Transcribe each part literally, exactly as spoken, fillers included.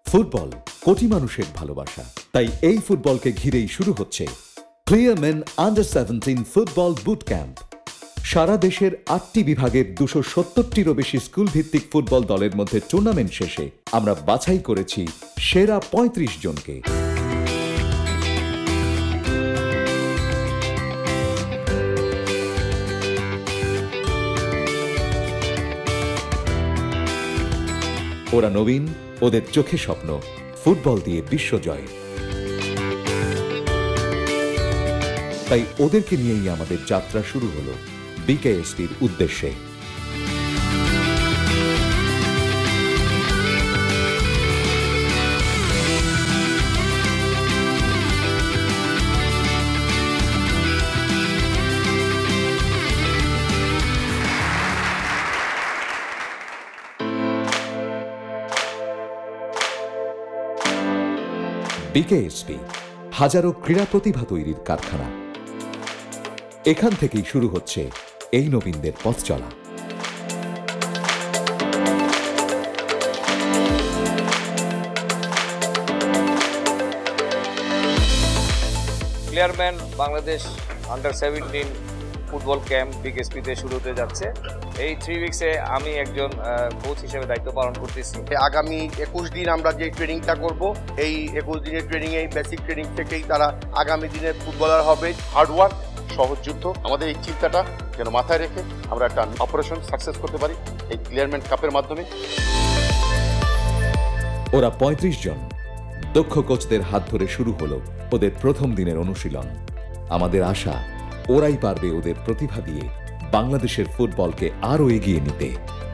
Football কোটি মানুষের ভালোবাসা, তাই এই ফুটবলকে ঘিরেই শুরু হচ্ছে Clear Men under seventeen football boot camp. সারা দেশের আটটি বিভাগের দুশো সত্তরটিরও বেশি স্কুল ভিত্তিক ফুটবল দলের মধ্যে টুর্নামেন্ট শেষে আমরা বাছাই করেছি সেরা পঁয়ত্রিশ জনকে। ওরা নবীন, ওদের চোখে স্বপ্ন ফুটবল দিয়ে বিশ্বজয়। তাই ওদেরকে নিয়েই আমাদের যাত্রা শুরু হলো বিকেএসপির উদ্দেশ্যে। বিকেএসপি হাজারো ক্রীড়া প্রতিভা তৈরির কারখানা। এখান থেকেই শুরু হচ্ছে এই নবীনদের পথ চলা। Clear Men Bangladesh under seventeen football camp বিকেএসপিতে শুরু হতে যাচ্ছে। এই থ্রি উইক্সে আমি একজন কোচ হিসেবে দায়িত্ব পালন করতেছি। আগামী একুশ দিন আমরা যে ট্রেনিংটা করব, এই একুশ দিনের ট্রেনিং এই বেসিক ট্রেনিং থেকেই তারা আগামী দিনের ফুটবলার হবে। হার্ডওয়ার্ক, সহজ যুদ্ধ, আমাদের এই চিন্তাটা যেন মাথায় রেখে আমরা একটা অপারেশন সাকসেস করতে পারি এই ক্লিয়ারম্যান কাপের মাধ্যমে। ওরা পঁয়ত্রিশ জন দক্ষ কোচদের হাত ধরে শুরু হলো ওদের প্রথম দিনের অনুশীলন। আমাদের আশা ওরাই পারবে ওদের প্রতিভা দিয়ে বাংলাদেশের ফুটবলকে আরও এগিয়ে নিতে।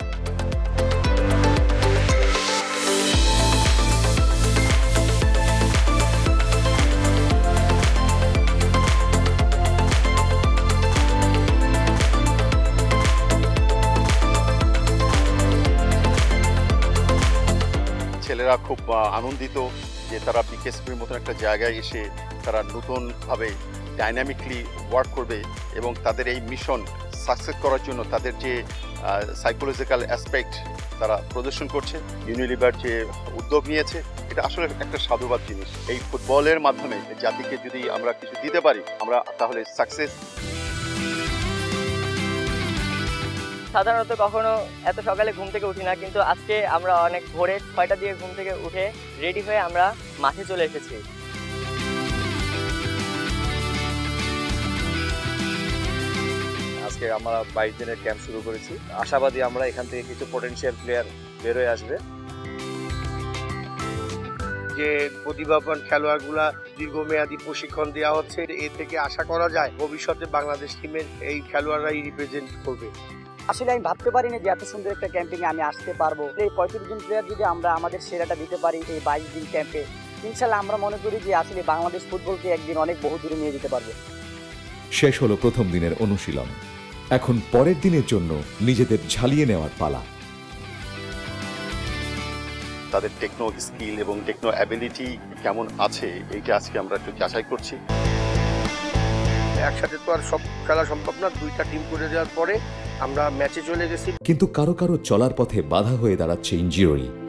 ছেলেরা খুব আনন্দিত যে তারা বিকেএসপির মতন একটা জায়গায় এসে তারা নতুনভাবে ডাইনামিকলি ওয়ার্ক করবে এবং তাদের এই মিশন সাকসেস করার জন্য তাদের যে সাইকোলজিক্যাল অ্যাসপেক্ট তারা প্রদর্শন করছে। ইউনিলিভার যে উদ্যোগ নিয়েছে এটা আসলে একটা সাধুবাদ জিনিস। এই ফুটবলের মাধ্যমে জাতিকে যদি আমরা কিছু দিতে পারি আমরা তাহলে সাকসেস। সাধারণত কখনো এত সকালে ঘুম থেকে উঠি না, কিন্তু আজকে আমরা অনেক ভোরে ছয়টা দিয়ে ঘুম থেকে উঠে রেডি হয়ে আমরা মাঠে চলে এসেছি। আজকে আমরা বাইশ দিনের ক্যাম্প শুরু করেছি। আশাবাদী আমরা এখান থেকে কিছু পটেনশিয়াল প্লেয়ার বের হয়ে আসবে। যে প্রতিভাবান খেলোয়াড়গুলা দীর্ঘমেয়াদী প্রশিক্ষণ দেওয়া হচ্ছে, এ থেকে আশা করা যায় ভবিষ্যতে বাংলাদেশ টিমের এই খেলোয়াড়রাই রিপ্রেজেন্ট করবে। আসলে আমি ভাবতে পারিনি যে এত সুন্দর একটা ক্যাম্পিং এ আমি আসতে পারবো। এই পঁয়ত্রিশ জন প্লেয়ার যদি আমরা আমাদের সেরাটা দিতে পারি এই বাইশ দিন ক্যাম্পে, ইনশাল্লাহ আমরা মনে করি যে আসলে বাংলাদেশ ফুটবলকে একদিন অনেক বহু দূরে নিয়ে যেতে পারবে। শেষ হলো প্রথম দিনের অনুশীলন, এখন পরের দিনের জন্য নিজেদের ঝালিয়ে নেওয়ার পালা। তাদের টেকনো স্কিল এবং টেকনো অ্যাবিলিটি কেমন আছে এইটা আজকে আমরা একটু যাচাই করছি। একসাথে তো আর সব খেলা সম্ভব না, দুইটা টিম করে দেওয়ার পরে আমরা ম্যাচে চলে গেছি। কিন্তু কারো কারো চলার পথে বাধা হয়ে দাঁড়াচ্ছে ইনজিউরি।